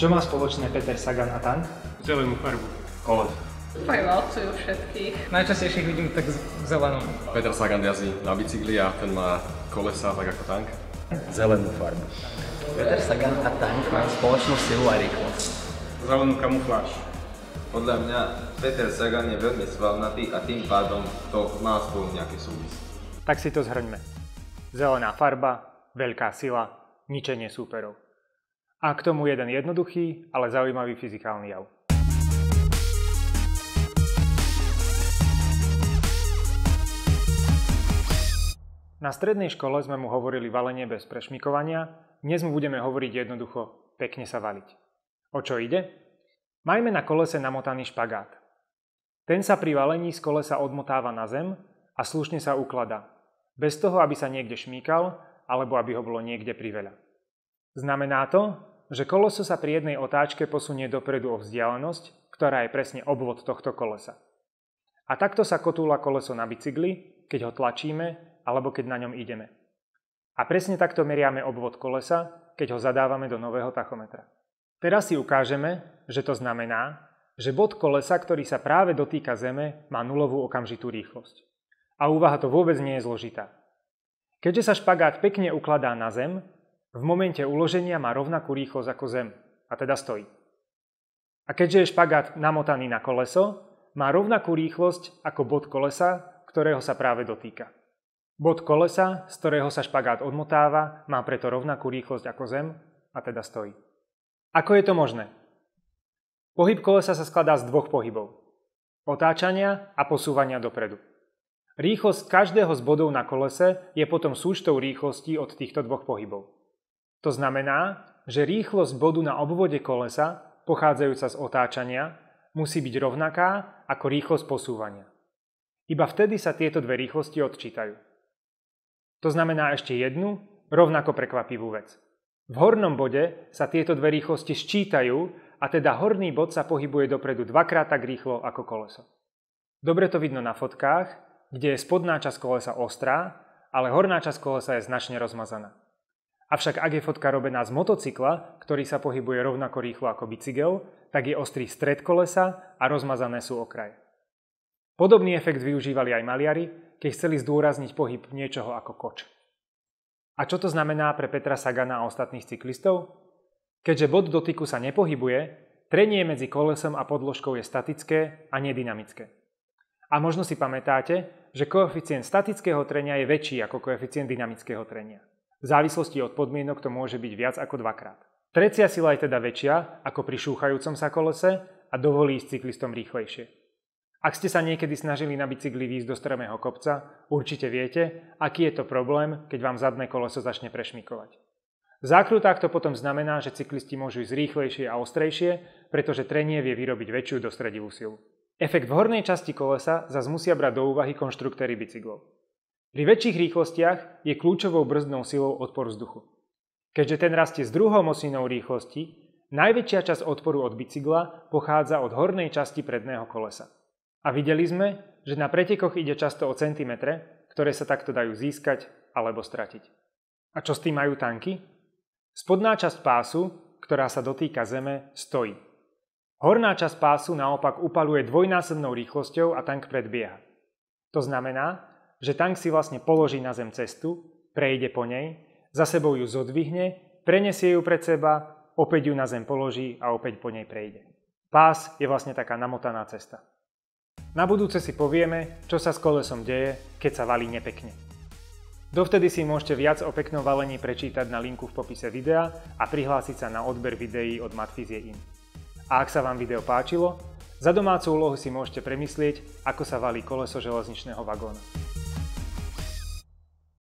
Čo má spoločné Peter Sagan a tank? Zelenú farbu. Koleso. Prevalcujú všetkých. Najčastejšie ich vidím tak zelenú. Peter Sagan jazdí na bicykli a ten má kolesa tak ako tank. Zelenú farbu. Peter Sagan a tank majú spoločnú silu a rýchlosť. Zelenú kamufláž. Podľa mňa Peter Sagan je veľmi svalnatý a tým pádom to má spolu nejaký súvis. Tak si to zhrňme. Zelená farba, veľká sila, ničenie súperov. A k tomu jeden jednoduchý, ale zaujímavý fyzikálny jav. Na strednej škole sme mu hovorili valenie bez prešmikovania, dnes mu budeme hovoriť jednoducho pekne sa valiť. O čo ide? Majme na kolese namotaný špagát. Ten sa pri valení z kolesa odmotáva na zem a slušne sa ukladá, bez toho, aby sa niekde šmíkal alebo aby ho bolo niekde priveľa. Znamená to, že koleso sa pri jednej otáčke posunie dopredu o vzdialenosť, ktorá je presne obvod tohto kolesa. A takto sa kotúľa koleso na bicykli, keď ho tlačíme alebo keď na ňom ideme. A presne takto meriame obvod kolesa, keď ho zadávame do nového tachometra. Teraz si ukážeme, že to znamená, že bod kolesa, ktorý sa práve dotýka zeme, má nulovú okamžitú rýchlosť. A úvaha to vôbec nie je zložitá. Keďže sa špagát pekne ukladá na zem, v momente uloženia má rovnakú rýchlosť ako zem, a teda stojí. A keďže je špagát namotaný na koleso, má rovnakú rýchlosť ako bod kolesa, ktorého sa práve dotýka. Bod kolesa, z ktorého sa špagát odmotáva, má preto rovnakú rýchlosť ako zem, a teda stojí. Ako je to možné? Pohyb kolesa sa skladá z dvoch pohybov. Otáčania a posúvania dopredu. Rýchlosť každého z bodov na kolese je potom súčtou rýchlostí od týchto dvoch pohybov. To znamená, že rýchlosť bodu na obvode kolesa, pochádzajúca z otáčania, musí byť rovnaká ako rýchlosť posúvania. Iba vtedy sa tieto dve rýchlosti odčítajú. To znamená ešte jednu, rovnako prekvapivú vec. V hornom bode sa tieto dve rýchlosti sčítajú a teda horný bod sa pohybuje dopredu dvakrát tak rýchlo ako koleso. Dobre to vidno na fotkách, kde je spodná časť kolesa ostrá, ale horná časť kolesa je značne rozmazaná. Avšak ak je fotka robená z motocykla, ktorý sa pohybuje rovnako rýchlo ako bicykel, tak je ostrý stred kolesa a rozmazané sú okraje. Podobný efekt využívali aj maliari, keď chceli zdôrazniť pohyb niečoho ako koč. A čo to znamená pre Petra Sagana a ostatných cyklistov? Keďže bod dotyku sa nepohybuje, trenie medzi kolesom a podložkou je statické a nedynamické. A možno si pamätáte, že koeficient statického trenia je väčší ako koeficient dynamického trenia. V závislosti od podmienok to môže byť viac ako dvakrát. Trecia sila je teda väčšia ako pri šúchajúcom sa kolese a dovolí ísť cyklistom rýchlejšie. Ak ste sa niekedy snažili na bicykli výjsť do strmého kopca, určite viete, aký je to problém, keď vám zadné koleso začne prešmikovať. V zákrutách to potom znamená, že cyklisti môžu ísť rýchlejšie a ostrejšie, pretože trenie vie vyrobiť väčšiu dostredivú silu. Efekt v hornej časti kolesa zas musia brať do úvahy konštruktéri bicyklov. Pri väčších rýchlostiach je kľúčovou brzdnou silou odpor vzduchu. Keďže ten rastie s druhou mocninou rýchlosti, najväčšia časť odporu od bicykla pochádza od hornej časti predného kolesa. A videli sme, že na pretekoch ide často o centimetre, ktoré sa takto dajú získať alebo stratiť. A čo s tým majú tanky? Spodná časť pásu, ktorá sa dotýka zeme, stojí. Horná časť pásu naopak upaluje dvojnásobnou rýchlosťou a tank predbieha. To znamená, že tank si vlastne položí na zem cestu, prejde po nej, za sebou ju zodvihne, prenesie ju pred seba, opäť ju na zem položí a opäť po nej prejde. Pás je vlastne taká namotaná cesta. Na budúce si povieme, čo sa s kolesom deje, keď sa valí nepekne. Dovtedy si môžete viac o peknom valení prečítať na linku v popise videa a prihlásiť sa na odber videí od Matfizie.in. A ak sa vám video páčilo, za domácu úlohu si môžete premyslieť, ako sa valí koleso železničného vagóna.